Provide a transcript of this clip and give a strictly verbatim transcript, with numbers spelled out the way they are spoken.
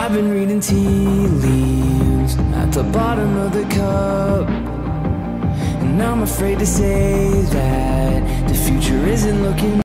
I've been reading tea leaves at the bottom of the cup, and I'm afraid to say that the future isn't looking